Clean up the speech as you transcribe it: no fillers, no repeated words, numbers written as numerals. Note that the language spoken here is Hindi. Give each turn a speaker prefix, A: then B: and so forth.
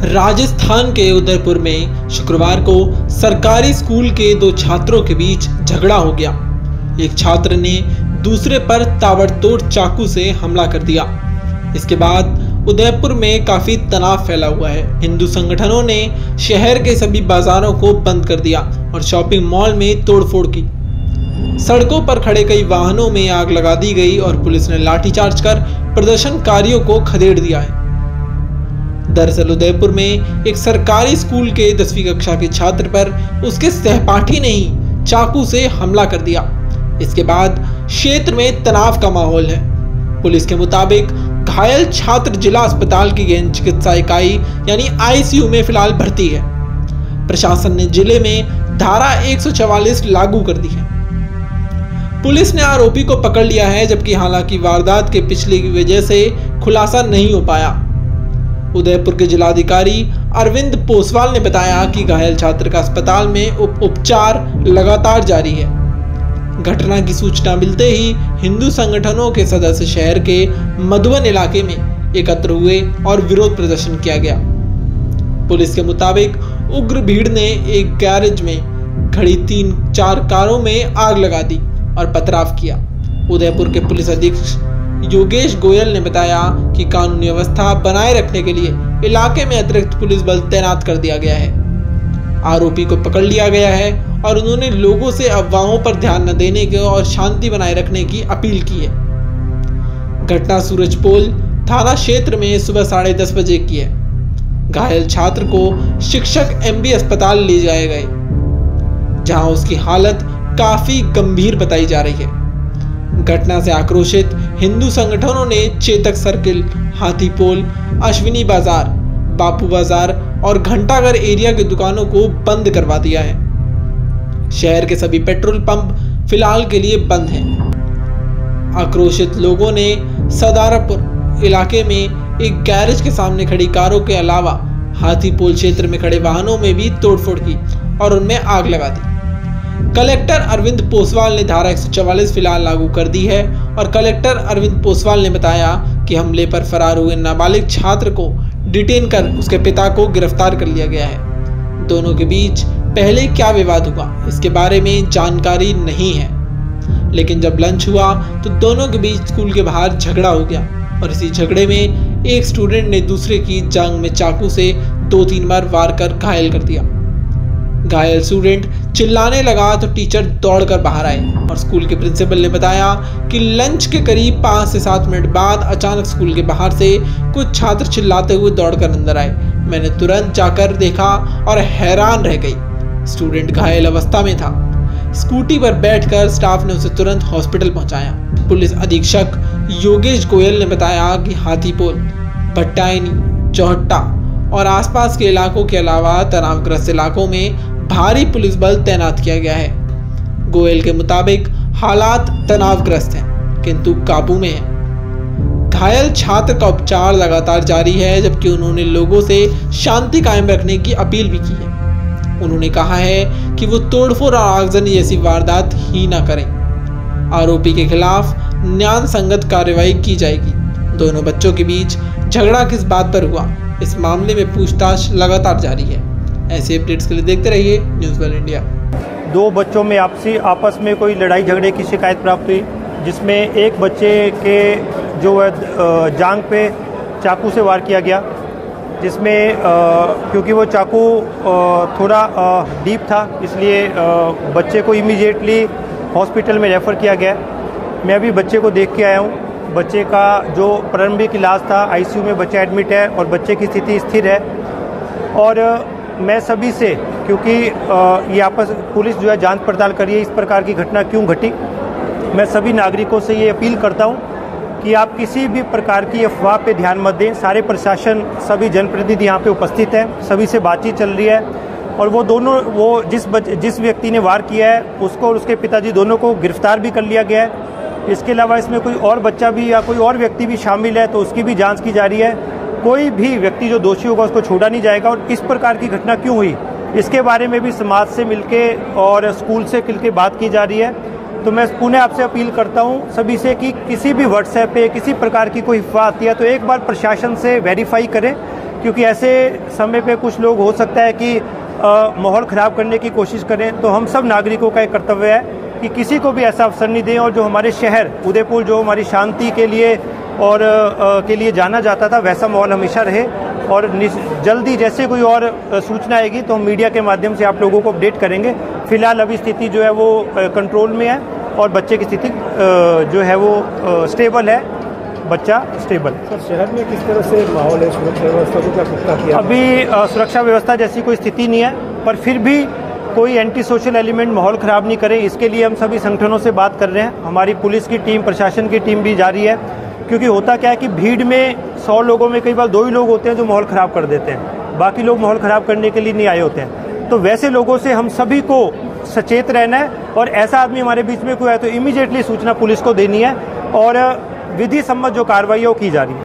A: राजस्थान के उदयपुर में शुक्रवार को सरकारी स्कूल के दो छात्रों के बीच झगड़ा हो गया। एक छात्र ने दूसरे पर ताबड़तोड़ चाकू से हमला कर दिया। इसके बाद उदयपुर में काफी तनाव फैला हुआ है। हिंदू संगठनों ने शहर के सभी बाजारों को बंद कर दिया और शॉपिंग मॉल में तोड़फोड़ की। सड़कों पर खड़े कई वाहनों में आग लगा दी गई और पुलिस ने लाठीचार्ज कर प्रदर्शनकारियों को खदेड़ दिया है। दरअसल उदयपुर में एक सरकारी स्कूल के 10वीं कक्षा के छात्र पर उसके सहपाठी ने ही चाकू से हमला कर दिया। इसके बाद क्षेत्र में तनाव का माहौल है। पुलिस के मुताबिक घायल छात्र जिला अस्पताल की गहन चिकित्सा इकाई यानी आईसीयू में फिलहाल भर्ती है। प्रशासन ने जिले में धारा 144 लागू कर दी है। पुलिस ने आरोपी को पकड़ लिया है, जबकि हालांकि वारदात के पिछले की वजह से खुलासा नहीं हो पाया। उदयपुर के जिलाधिकारी अरविंद पोसवाल ने बताया कि घायल छात्र का अस्पताल में उपचार लगातार जारी है। घटना की सूचना मिलते ही हिंदू संगठनों के सदस्य शहर के मधुबन इलाके में एकत्र हुए और विरोध प्रदर्शन किया गया। पुलिस के मुताबिक उग्र भीड़ ने एक गैरेज में खड़ी 3-4 कारों में आग लगा दी और पथराव किया। उदयपुर के पुलिस अधीक्षक योगेश गोयल ने बताया कि कानूनी व्यवस्था बनाए रखने के लिए इलाके में अतिरिक्त पुलिस बल तैनात कर दिया गया है। आरोपी को पकड़ लिया गया है और उन्होंने लोगों से अफवाहों पर ध्यान न देने के और शांति बनाए रखने की अपील की है। घटना सूरजपोल थाना क्षेत्र में सुबह 10:30 बजे की है। घायल छात्र को शिक्षक एमबी अस्पताल ले जाए गए, जहां उसकी हालत काफी गंभीर बताई जा रही है। घटना से आक्रोशित हिंदू संगठनों ने चेतक सर्किल, हाथीपोल, अश्विनी बाजार, बापू बाजार और घंटाघर एरिया की दुकानों को बंद करवा दिया है। शहर के सभी पेट्रोल पंप फिलहाल के लिए बंद हैं। आक्रोशित लोगों ने सदारापुर इलाके में एक गैरेज के सामने खड़ी कारों के अलावा हाथीपोल क्षेत्र में खड़े वाहनों में भी तोड़फोड़ की और उनमें आग लगा दी। कलेक्टर अरविंद पोसवाल ने धारा 144 फिलहाल लागू कर दी है और कलेक्टर अरविंद पोसवाल ने बताया कि हमले पर फरार हुए नाबालिग छात्र को डिटेन कर उसके पिता को गिरफ्तार कर लिया गया है। दोनों के बीच पहले क्या विवाद हुआ इसके बारे में जानकारी नहीं है, लेकिन जब लंच हुआ तो दोनों के बीच स्कूल के बाहर झगड़ा हो गया और इसी झगड़े में एक स्टूडेंट ने दूसरे की जांघ में चाकू से 2-3 बार वार कर घायल कर दिया। घायल स्टूडेंट चिल्लाने लगा तो टीचर दौड़कर बाहर आए और स्कूल के प्रिंसिपल ने बताया कि लंच के करीब 5 से 7 मिनट बाद अचानक स्कूल के बाहर से कुछ छात्र चिल्लाते हुए दौड़कर अंदर आए। मैंने तुरंत जाकर देखा और हैरान रह गई। स्टूडेंट घायल अवस्था में था। स्कूटी पर बैठकर स्टाफ ने उसे तुरंत हॉस्पिटल पहुंचाया। पुलिस अधीक्षक योगेश गोयल ने बताया कि हाथीपोल, भट्टायनी, चौहट्टा और आसपास के इलाकों के अलावा तनावग्रस्त इलाकों में भारी पुलिस बल तैनात किया गया है। गोयल के मुताबिक हालात तनावग्रस्त हैं, किंतु काबू में है। घायल छात्र का उपचार लगातार जारी है, जबकि उन्होंने लोगों से शांति कायम रखने की अपील भी की है। उन्होंने कहा है कि वो तोड़फोड़ और आगजनी जैसी वारदात ही न करें। आरोपी के खिलाफ न्याय संगत कार्रवाई की जाएगी। दोनों बच्चों के बीच झगड़ा किस बात पर हुआ, इस मामले में पूछताछ लगातार जारी है। ऐसे अपडेट्स के लिए देखते रहिए न्यूज़ वर्ल्ड इंडिया।
B: 2 बच्चों में आपस में कोई लड़ाई झगड़े की शिकायत प्राप्त हुई, जिसमें एक बच्चे के जो है जांघ पे चाकू से वार किया गया, जिसमें क्योंकि वो चाकू थोड़ा डीप था, इसलिए बच्चे को इमीडिएटली हॉस्पिटल में रेफ़र किया गया। मैं अभी बच्चे को देख के आया हूँ। बच्चे का जो प्रारंभिक इलाज था, आईसीयू में बच्चा एडमिट है और बच्चे की स्थिति स्थिर है। और मैं सभी से, क्योंकि ये आपस पुलिस जो है जांच पड़ताल कर रही है इस प्रकार की घटना क्यों घटी, मैं सभी नागरिकों से ये अपील करता हूँ कि आप किसी भी प्रकार की अफवाह पे ध्यान मत दें। सारे प्रशासन, सभी जनप्रतिनिधि यहाँ पे उपस्थित हैं, सभी से बातचीत चल रही है और वो जिस व्यक्ति ने वार किया है उसको और उसके पिताजी दोनों को गिरफ्तार भी कर लिया गया है। इसके अलावा इसमें कोई और बच्चा भी या कोई और व्यक्ति भी शामिल है तो उसकी भी जाँच की जा रही है। कोई भी व्यक्ति जो दोषी होगा उसको छोड़ा नहीं जाएगा। और इस प्रकार की घटना क्यों हुई इसके बारे में भी समाज से मिलके और स्कूल से मिलके बात की जा रही है। तो मैं पुनः आपसे अपील करता हूं सभी से कि किसी भी व्हाट्सएप पे किसी प्रकार की कोई अफवाह आती है तो एक बार प्रशासन से वेरीफाई करें क्योंकि ऐसे समय पे कुछ लोग हो सकता है कि माहौल ख़राब करने की कोशिश करें। तो हम सब नागरिकों का एक कर्तव्य है कि किसी को भी ऐसा अवसर नहीं दें, और जो हमारे शहर उदयपुर जो हमारी शांति के लिए और के लिए जाना जाता था, वैसा माहौल हमेशा रहे। और जल्दी जैसे कोई और सूचना आएगी तो हम मीडिया के माध्यम से आप लोगों को अपडेट करेंगे। फिलहाल अभी स्थिति जो है वो कंट्रोल में है और बच्चे की स्थिति जो है वो स्टेबल है, बच्चा स्टेबल।
C: सर, शहर में किस तरह से माहौल है, सुरक्षा व्यवस्था को क्या पुख्ता किया?
B: अभी सुरक्षा व्यवस्था जैसी कोई स्थिति नहीं है, पर फिर भी कोई एंटी सोशल एलिमेंट माहौल ख़राब नहीं करे, इसके लिए हम सभी संगठनों से बात कर रहे हैं। हमारी पुलिस की टीम, प्रशासन की टीम भी जारी है, क्योंकि होता क्या है कि भीड़ में 100 लोगों में कई बार 2 ही लोग होते हैं जो माहौल ख़राब कर देते हैं, बाकी लोग माहौल ख़राब करने के लिए नहीं आए होते हैं। तो वैसे लोगों से हम सभी को सचेत रहना है, और ऐसा आदमी हमारे बीच में कोई है तो इमीडिएटली सूचना पुलिस को देनी है, और विधि सम्मत जो कार्रवाई है वो की जा रही है।